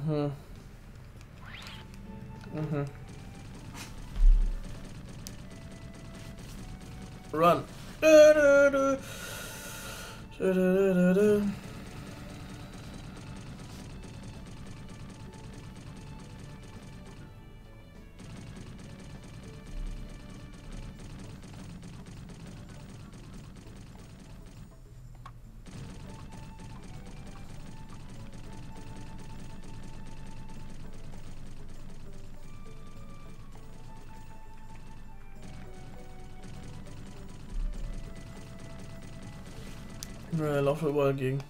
Mhm. Mhm. Run. Da, da, da. Da, da, da, da. Er laufen überall gegen.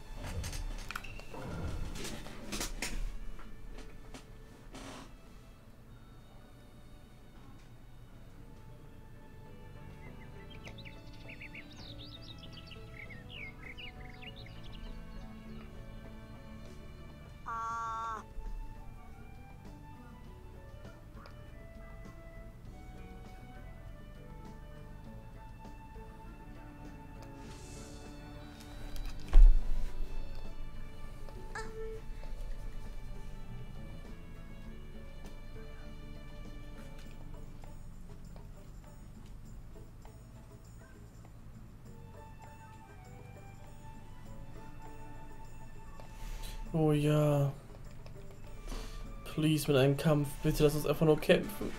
Oh ja. Please mit einem Kampf. Bitte lass uns einfach nur kämpfen.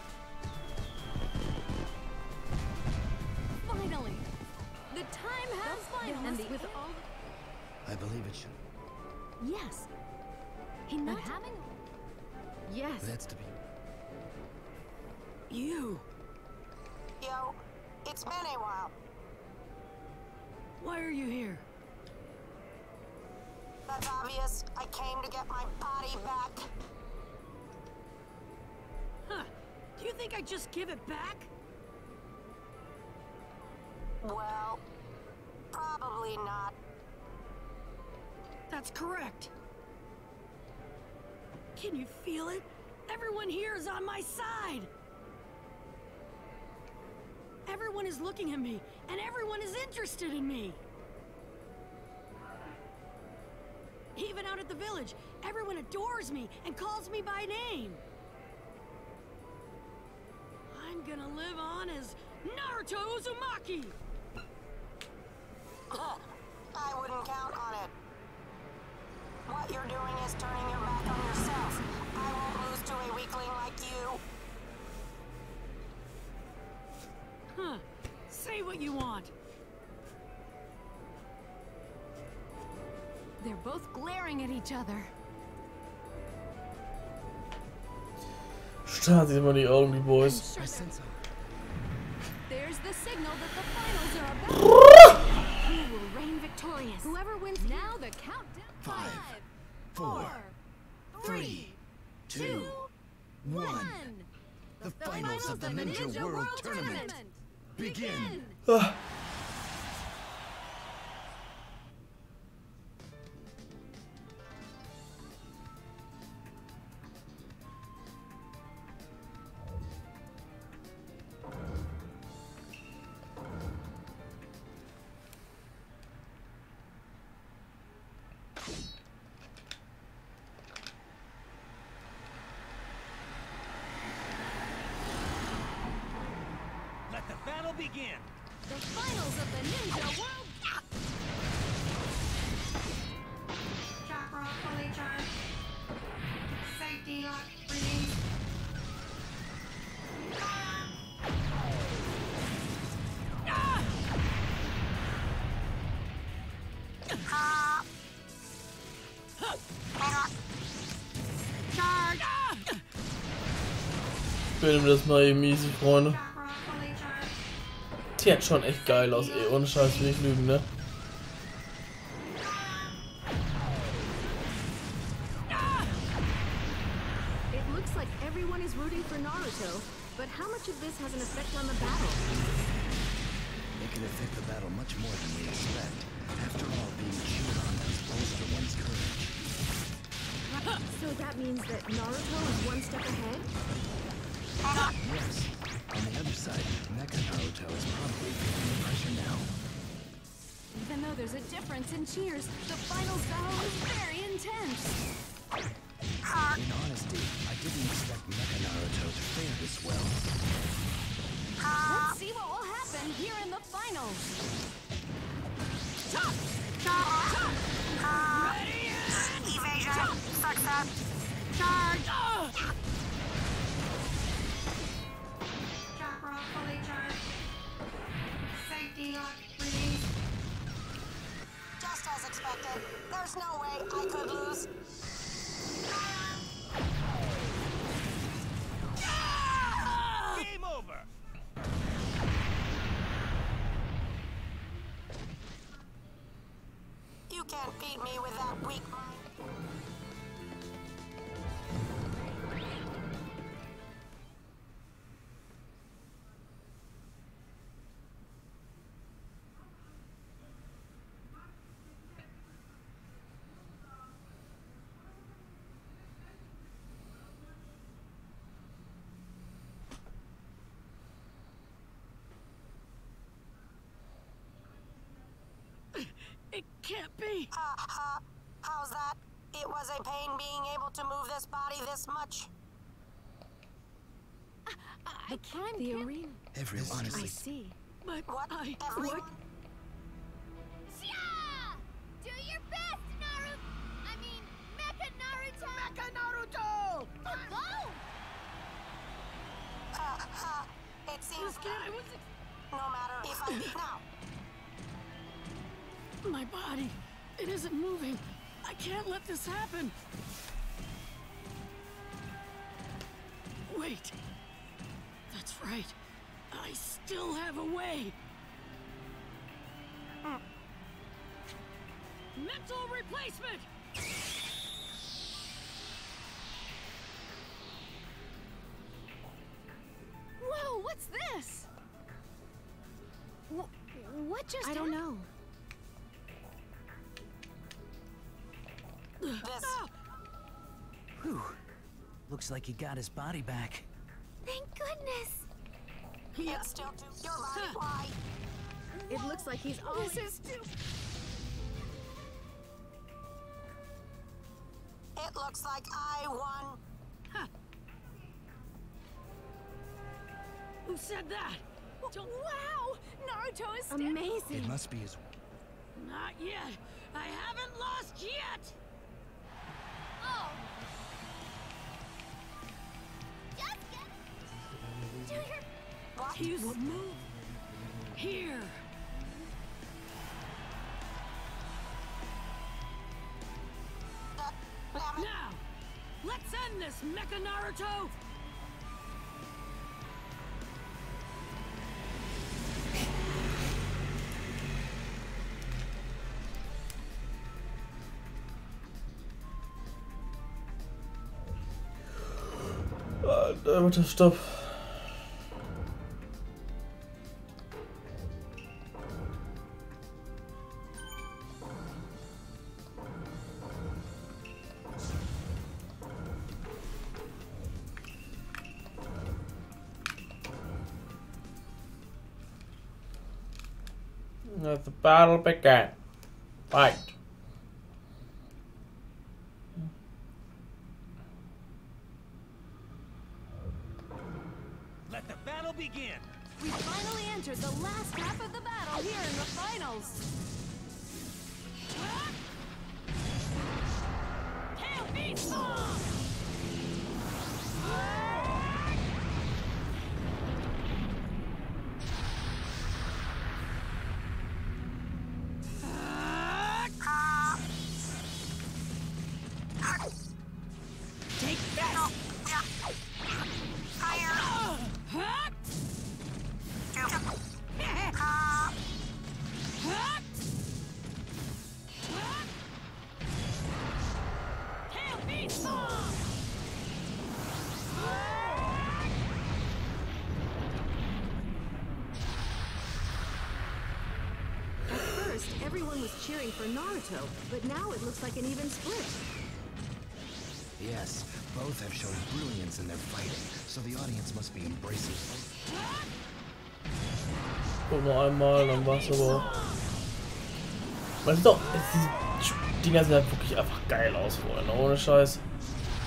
Finally, the time has finally with all. I believe it should. Yes. He not having. Yes. That's to be. You. Yo, it's been a while. Why are you here? That's obvious. I came to get my body back. Huh. Do you think I'd just give it back? Well, probably not. That's correct. Can you feel it? Everyone here is on my side. Everyone is looking at me, and everyone is interested in me. Even out at the village, everyone adores me and calls me by name. I'm gonna live on as Naruto Uzumaki. I wouldn't count on it. What you're doing is turning your back on yourself. I won't lose to a weakling like you. Huh. Say what you want. They're both glaring at each other. Starrt sich immer die Augen, die Boys. Sure there's the signal that the finals are about. Who will reign victorious? Whoever wins now, the countdown. 5, 4, 3, 2, 1. The finals of the Ninja World Tournament begin. Ah. Let the battle begin. The finals of the Ninja World. Drop rock, fully charged. Safety lock, release. Charge! Filmen das mal eben easy, Freunde. Drop rock, fully charged. Sieht schon echt geil aus, ey. Ohne Scheiß will ich lügen, ne? It looks like everyone is rooting for Naruto, but how much of this has an effect on the battle? It can affect the battle much more than we expect. After all, being cheered on does bolster one's courage. So that means that Naruto is one step ahead? Yes. On the other side, Mecha Naruto is probably feeling the pressure now. Even though there's a difference in cheers, the finals battle is very intense. In honesty, I didn't expect Mecha Naruto to fare this well. Let's see what will happen here in the finals. Evasion. Success. Chakra fully charged. Safety lock released. Just as expected. There's no way I could lose. Game over. You can't beat me with that weak mind. It can't be. How's that? It was a pain being able to move this body this much. The prime the arena. Everyone, honestly, I see. But What? what? Everyone? Do your best, Naruto. I mean, Mecha Naruto. Mecha Naruto! Go! It seems This guy was no matter if I beat now. my body. It isn't moving. I can't let this happen. Wait. That's right. I still have a way. Mental replacement! Whoa, what's this? What just I don't know. This. whew. Looks like he got his body back. Thank goodness. It's still too. Your body. Why? It looks like he's all. This is too. It looks like I won. Who said that? Wow! Naruto is still. It Amazing. must be his. Not yet. I haven't lost yet. Oh. Just get it. Do your. What? He's move here. Damn it. Now, let's end this, Mecha Naruto. Bitte stopp. Let the battle begin. Fight. Let the battle begin. We finally entered the last half of the battle here in the finals. Tail beast bomb! Take that! Tail beast bomb! At first, everyone was cheering for Naruto, but now it looks like an even split. Yes, both have shown brilliance in their fighting, so the audience must be embracing both. Guck noch einmal, dann war's aber. Man sieht doch, die Dinger sehen halt wirklich einfach geil aus vorher, ne? Ohne Scheiß.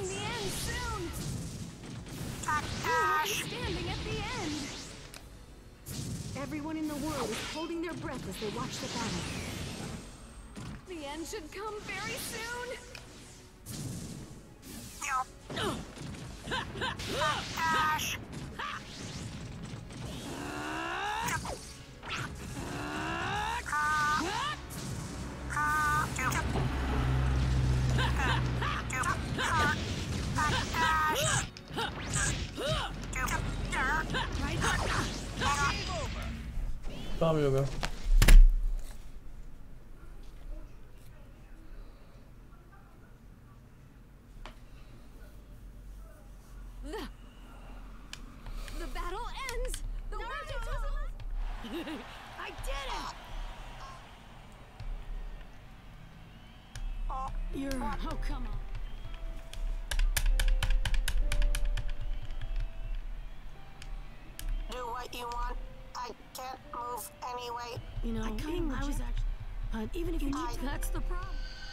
the end soon. You will be standing at the end. Everyone in the world is holding their breath as they watch the battle. The end should come very soon. Ash! Tamam Yoga. The battle ends. The Naruto! I did it! You're... Oh, come on. Do what you want. I can't move anyway. You know, I was actually... even if you need... That's the problem.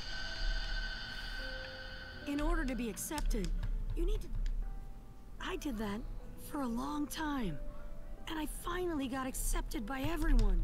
In order to be accepted, you need to... I did that for a long time. And I finally got accepted by everyone.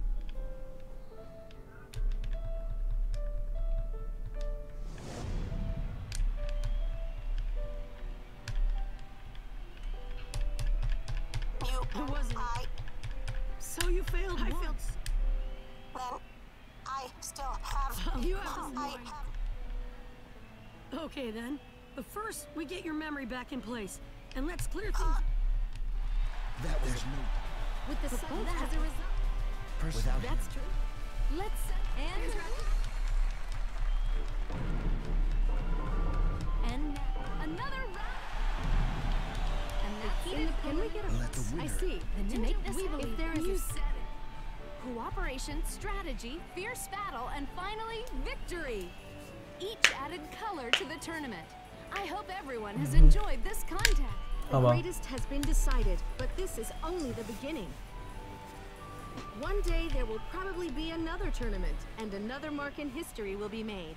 You... It wasn't... So you failed. I failed... Then I still have... You have I this have... Okay, then. But first, we get your memory back in place. And let's clear things... That was no With the sun as a result. person. Without That's true. Let's and now another round. And the heated Can we get a... Let the winner. I see. to make this happen, if there is you a... said it. Cooperation, strategy, fierce battle, and finally victory. Each added color to the tournament. I hope everyone has enjoyed this contest. The Tamam. greatest has been decided, but this is only the beginning. One day there will probably be another tournament, and another mark in history will be made.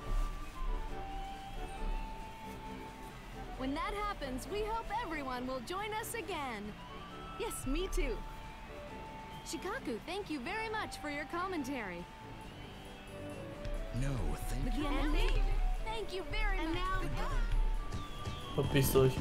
When that happens, we hope everyone will join us again. Yes, me too. Shikaku, thank you very much for your commentary. No, thank you. And thank you very much. And now... Verpiss euch.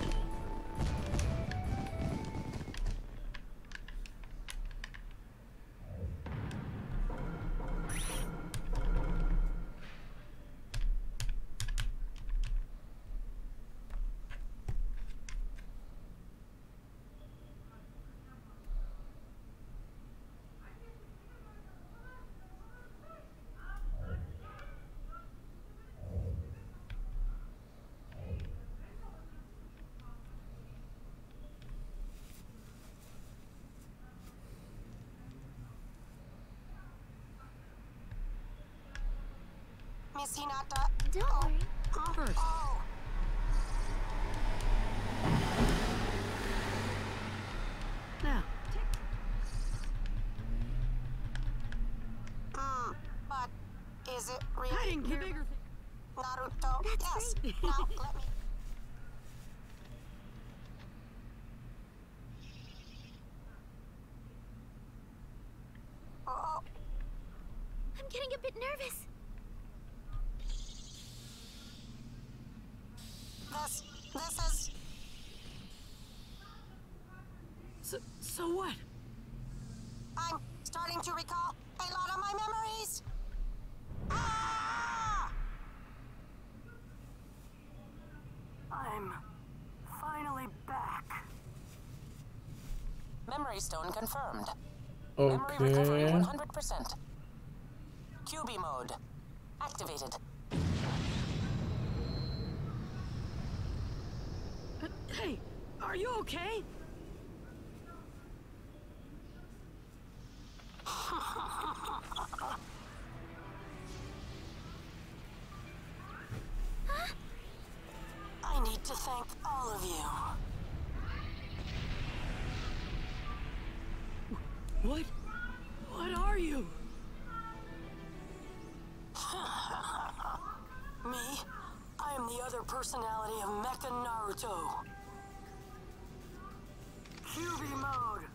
Miss Hinata... Don't worry. First. Oh! Now, But is it I really didn't care. Bigger thing. Naruto? That's Yes. Now let me... Oh, I'm getting a bit nervous. this is... So what? I'm starting to recall a lot of my memories. Ah! I'm finally back. Memory stone confirmed. Memory recovery Okay. 100%. QB mode activated. Hey, are you okay? I need to thank all of you. What? What are you? Me? I'm am the other personality of Mecha Naruto. QB mode.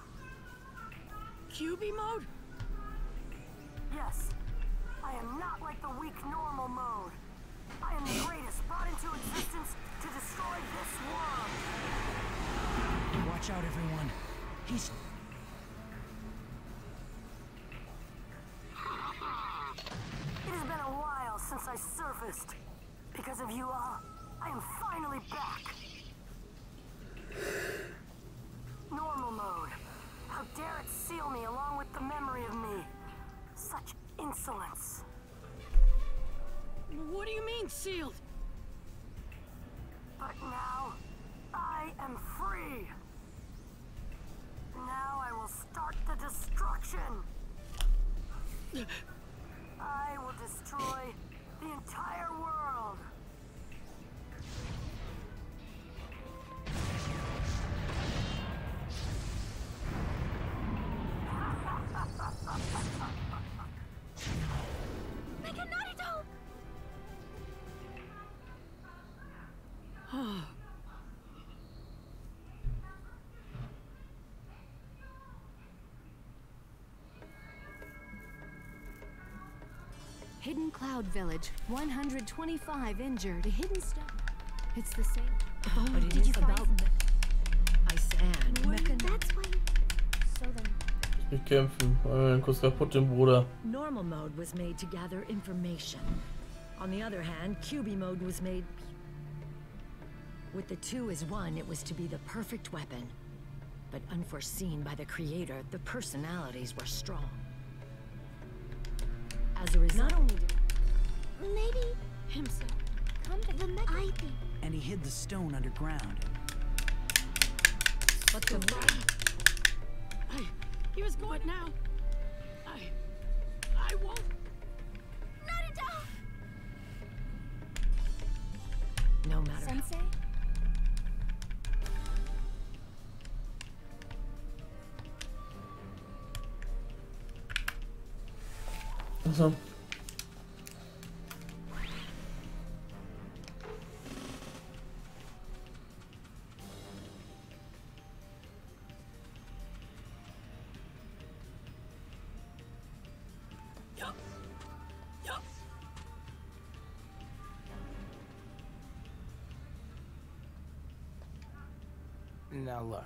QB mode? Yes. I am not like the weak normal mode. I am the greatest brought into existence to destroy this world. Watch out, everyone. He's... It has been a while since I surfaced. Because of you all, I am finally back. Normal mode. How dare it seal me along with the memory of me? Such insolence. What do you mean, sealed? But now, I am free. Now I will start the destruction. I will destroy the entire world. Mega Naruto! Hidden Cloud Village, 125 injured. A hidden stone. It's the same. But it is about... I said, That's why... So then. Nicht kämpfen. Kurz kaputt, den Bruder. Normal mode was made to gather information. On the other hand, QB mode was made... With the two as one, it was to be the perfect weapon. But unforeseen by the creator, the personalities were strong. As a result... Not only did Maybe himself come to the Mega... I think... And he hid the stone underground. But the... He was going now. I won't. Naruto! No matter... Sensei? Also. Now look.